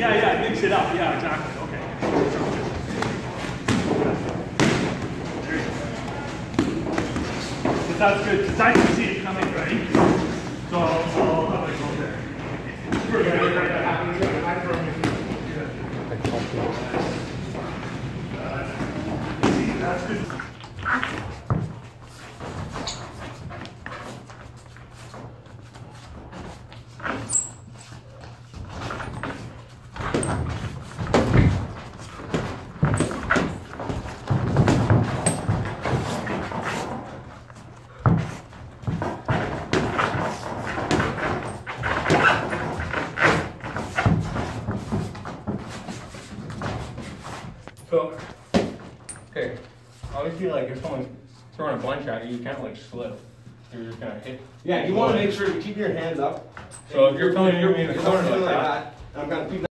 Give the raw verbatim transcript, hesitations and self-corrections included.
Yeah, yeah, mix it up. Yeah, exactly. Okay. There you go. But that's good because I can see it coming, right? So I'll, I'll have it go there. That's good. So, okay, obviously, like if someone's throwing a bunch at you, you can't like slip. You're just gonna hit. Yeah, you want to make sure you keep your hands up. So if you're feeling you're, in the you're corner like like that, that, I'm gonna keep